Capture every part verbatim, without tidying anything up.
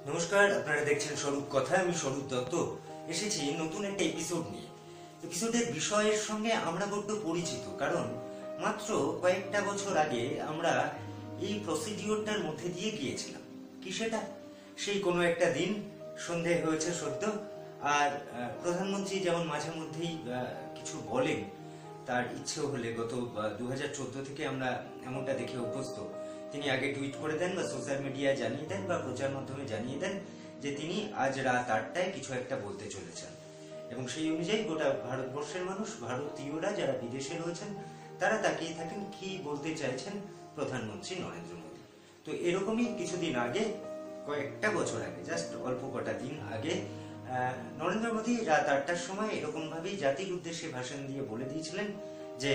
নমস্কার, আপনারা দেখছেন স্বরূপ কথা। আমি স্বরূপ দত্ত এসেছি নতুন একটা এপিসোড নিয়ে। এপিসোডের বিষয়ের সঙ্গে আমরা বড্ড পরিচিত, কারণ মাত্র কয়েকটা বছর আগে আমরা এই প্রসিডিওরটার মধ্যে দিয়ে গিয়েছিলাম। কি সেটা? সেই কোনো একটা দিন সন্ধে হয়েছে সদ্য, আর প্রধানমন্ত্রী যেমন মাঝে মধ্যেই কিছু বলেন, তার ইচ্ছে হলে গত দু হাজার চোদ্দ থেকে আমরা এমনটা দেখে অভ্যস্ত। তিনি আগে টুইট করে দেন বা সোশ্যাল মিডিয়ায় জানিয়ে দেন বা প্রচার মাধ্যমে জানিয়ে দেন যে তিনি আজ রাত আটটায় কিছু একটা বলতে চলেছেন, এবং সেই অনুযায়ী গোটা ভারতবর্ষের মানুষ, ভারতীয়রা যারা বিদেশে রয়েছেন, তারা তাকিয়ে থাকেন কি বলতে চাইছেন প্রধানমন্ত্রী নরেন্দ্র মোদী। তো এরকমই কিছুদিন আগে, কয়েকটা বছর আগে, জাস্ট অল্প কটা দিন আগে, নরেন্দ্র মোদী রাত আটটার সময় এরকম ভাবেই জাতির উদ্দেশ্যে ভাষণ দিয়ে বলে দিয়েছিলেন যে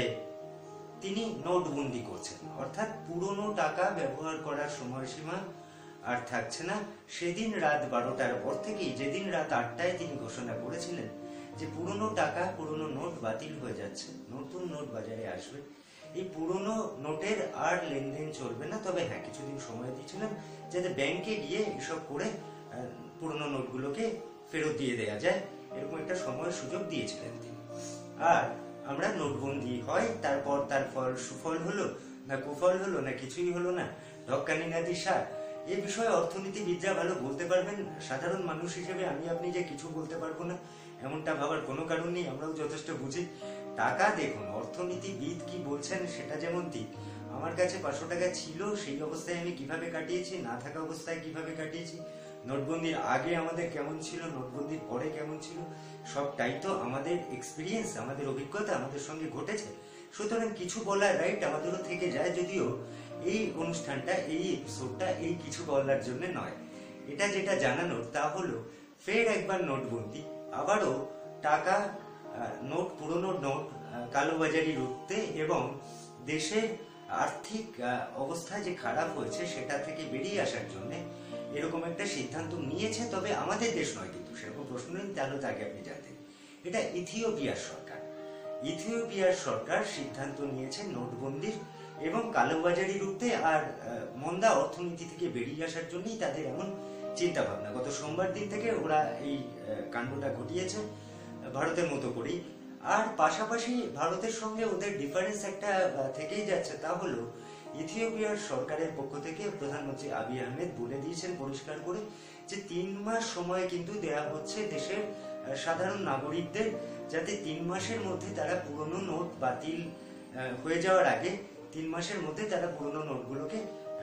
তিনি নোটবন্দি করছেন, অর্থাৎ পুরনো টাকা ব্যবহার করার সময়সীমা আর থাকছে না। সেদিন রাত বারোটার পর থেকেই, যেদিন রাত আটটায় তিনি ঘোষণা করেছিলেন যে পুরনো টাকা, পুরনো নোট বাতিল হয়ে যাচ্ছে, নতুন নোট বাজারে আসবে, এই পুরনো নোটের আর লেনদেন চলবে না। তবে হ্যাঁ, কিছুদিন সময় দিয়েছিলেন যাতে ব্যাংকে গিয়ে এসব করে পুরনো নোটগুলোকে ফেরত দিয়ে দেওয়া যায়, এরকম একটা সময় সুযোগ দিয়েছিলেন তিনি। আর আমরা নোটবন্দি হয়, তারপর তার ফল সুফল হলো না কুফল হলো না কিছুই হলো না, ঢক্কানি না দিশা, এ বিষয়ে অর্থনীতিবিদরা ভালো বলতে পারবেন। সাধারণ মানুষ হিসেবে আমি আপনি যে কিছু বলতে পারবো না এমনটা ভাবার কোনো কারণ নেই, আমরাও যথেষ্ট বুঝি। টাকা দেখুন, অর্থনীতিবিদ কি বলছেন সেটা যেমন দিক। আমার কাছে পাঁচশো টাকা ছিল, সেই অবস্থায় আমি কিভাবে কাটিয়েছি, না থাকা অবস্থায় কিভাবে কাটিয়েছি, নোটবন্দির আগে আমাদের কেমন ছিল, নোটবন্দির পরে কেমন ছিল, সবটাই তো আমাদের এক্সপিরিয়েন্স, আমাদের অভিজ্ঞতা, আমাদের সঙ্গে ঘটেছে। সুতরাং কিছু বলার রাইট আমাদেরও থেকে যায়, যদিও এই অনুষ্ঠানটা, এই এপিসোডটা এই কিছু বলার জন্য নয়। এটা যেটা জানানোর তা হলো ফের একবার নোটবন্দি, আবারও টাকা, নোট, পুরনো নোট কালোবাজারি রুখতে এবং দেশের আর্থিক অবস্থা যে খারাপ হয়েছে সেটা থেকে বেরিয়ে আসার জন্য এরকম একটা সিদ্ধান্ত নিয়েছে। তবে আমাদের দেশ নয়, কিন্তু সেরকম প্রশ্ন নেই, তাহলে তাকে আপনি জানতেন। এটা ইথিওপিয়ার সরকার। ইথিওপিয়ার সরকার সিদ্ধান্ত নিয়েছে নোটবন্দির এবং কালোবাজারি রুখতে আর মন্দা অর্থনীতি থেকে বেরিয়ে আসার জন্যই তাদের এমন চিন্তা ভাবনা। গত সোমবার দিন থেকে ওরা এই কাণ্ডটা ঘটিয়েছে ভারতের মতো করেই। আর পাশাপাশি ভারতের সঙ্গে ওদের ডিফারেন্স একটা থেকেই যাচ্ছে, তা হলো ইথিওপিয়ার সরকারের পক্ষ থেকে প্রধানমন্ত্রী আবিই আহমেদ বলে দিয়েছেন পরিষ্কার করে যে তিন মাস সময় কিন্তু দেয়া হচ্ছে দেশের সাধারণ নাগরিকদের, যাতে তিন মাসের মধ্যে তারা পুরনো নোট বাতিল হয়ে যাওয়ার আগে তিন মাসের মধ্যে তারা পুরনো নোটগুলোকে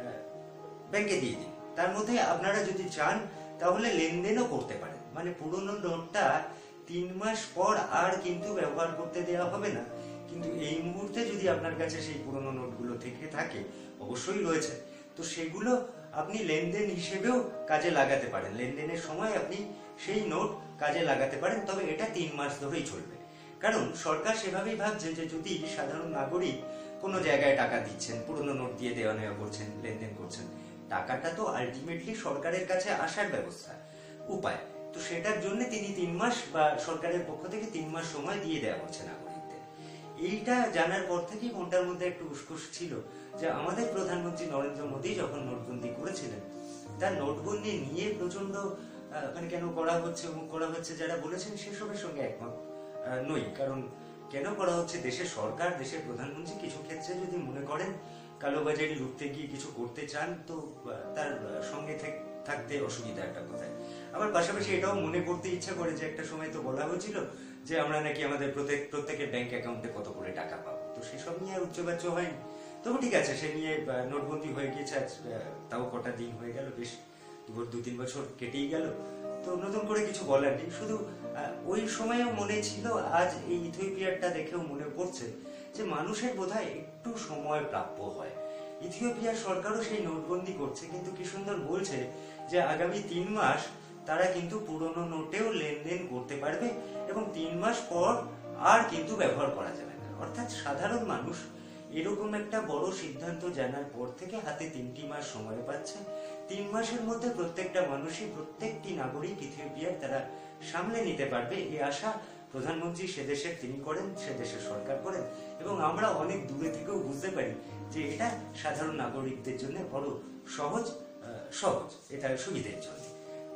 ব্যাংকে দিয়ে দিন। তার মধ্যে আপনারা যদি চান তাহলে লেনদেনও করতে পারেন, মানে পুরনো নোটটা তিন মাস পর আর কিন্তু ব্যবহার করতে দেওয়া হবে না। কিন্তু এই মুহূর্তে যদি আপনার কাছে সেই পুরনো নোটগুলো থেকে থাকে, অবশ্যই রয়েছে, তো সেগুলো আপনি লেনদেন হিসেবেও কাজে লাগাতে পারেন। লেনদেনের সময় আপনি সেই নোট কাজে লাগাতে পারেন, তবে এটা তিন মাস ধরেই চলবে। কারণ সরকার সেভাবেই ভাবছে যে যদি সাধারণ নাগরিক কোনো জায়গায় টাকা দিচ্ছেন, পুরনো নোট দিয়ে দেওয়া নেওয়া করছেন, লেনদেন করছেন, টাকাটা তো আলটিমেটলি সরকারের কাছে আসার ব্যবস্থা, উপায়, তো সেটার জন্য তিনি তিন মাস বা সরকারের পক্ষ থেকে তিন মাস সময় দিয়ে দেওয়া হচ্ছে নাগরিকদের। এইটা জানার পর থেকেই মনটার মধ্যে একটু উসকুস ছিল যে আমাদের প্রধানমন্ত্রী নরেন্দ্র মোদী যখন নোটবন্দি করেছিলেন, তার নোটবন্দি নিয়ে প্রচন্ড মানে কেন করা হচ্ছে, অমুক করা হচ্ছে যারা বলেছেন সেসবের সঙ্গে একমত নই। কারণ কেন করা হচ্ছে, দেশের সরকার, দেশের প্রধানমন্ত্রী কিছু ক্ষেত্রে যদি মনে করেন কালোবাজারি রুখতে গিয়ে কিছু করতে চান, তো তার সঙ্গে থাকতে অসুবিধা একটা কোথায়। আবার পাশাপাশি এটাও মনে করতে ইচ্ছা করে যে একটা সময় তো বলা হয়েছিল যে আমরা নাকি আমাদের প্রত্যেক প্রত্যেকের ব্যাংক অ্যাকাউন্টে কত করে টাকা পাবো, তো সেসব নিয়ে আর উচ্চবাচ্য হয়নি। তবু ঠিক আছে, সে নিয়ে নোটবন্দি হয়ে গিয়েছে, আজ তাও কটা দিন হয়ে গেল, বেশ দু তিন বছর কেটেই গেল, তো নতুন করে কিছু বলার নেই। শুধু ওই সময়ও মনে ছিল, আজ এই ইথিওপিয়ারটা দেখেও মনে পড়ছে যে মানুষের বোধহয় একটু সময় প্রাপ্য হয়। ইথিওপিয়ার সরকারও সেই নোটবন্দি করছে, কিন্তু কি সুন্দর বলছে যে আগামী তিন মাস তারা কিন্তু পুরনো নোটেও লেনদেন করতে পারবে এবং তিন মাস পর আর কিন্তু ব্যবহার করা যাবে না। অর্থাৎ সাধারণ মানুষ এরকম একটা বড় সিদ্ধান্ত জানার পর থেকে হাতে তিনটি মাস সময় পাচ্ছে। তিন মাসের মধ্যে প্রত্যেকটা মানুষই, প্রত্যেকটি নাগরিক ইথিওপিয়ার তারা সামলে নিতে পারবে, এই আশা প্রধানমন্ত্রী সে দেশের তিনি করেন, সে দেশের সরকার করেন, এবং আমরা অনেক দূরে থেকেও বুঝতে পারি যে এটা সাধারণ নাগরিকদের জন্য বড় সহজ সহজ এটা সুবিধের জন্য।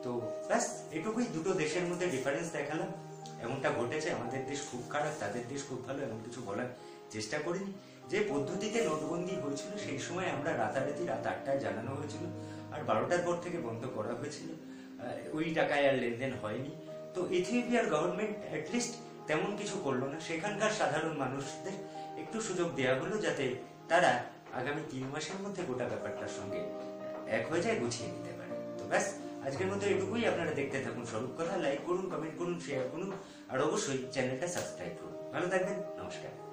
তো ব্যাস এটুকুই, দুটো দেশের মধ্যে ডিফারেন্স দেখালাম। এমনটা ঘটেছে, আমাদের দেশ খুব খারাপ, তাদের দেশ খুব ভালো, এমন কিছু বলার চেষ্টা করিনি। যে পদ্ধতিতে নোটবন্দি হয়েছিল সেই সময় আমরা রাতারাতি রাত আটটায় জানানো হয়েছিল, আর বারোটার পর থেকে বন্ধ করা হয়েছিল, ওই টাকায় আর লেনদেন হয়নি। তো ইথিওপিয়ার গভর্নমেন্ট অ্যাটলিস্ট তেমন কিছু করলো না, সেখানকার সাধারণ মানুষদের একটু সুযোগ দেওয়া হলো যাতে তারা আগামী তিন মাসের মধ্যে গোটা ব্যাপারটার সঙ্গে এক হয়ে যায়, গুছিয়ে নিতে পারে। তো ব্যাস আজকের মতো এটুকুই। আপনারা দেখতে থাকুন স্বরূপ কথা, লাইক করুন, কমেন্ট করুন, শেয়ার করুন, আর অবশ্যই চ্যানেলটা সাবস্ক্রাইব করুন। ভালো থাকবেন, নমস্কার।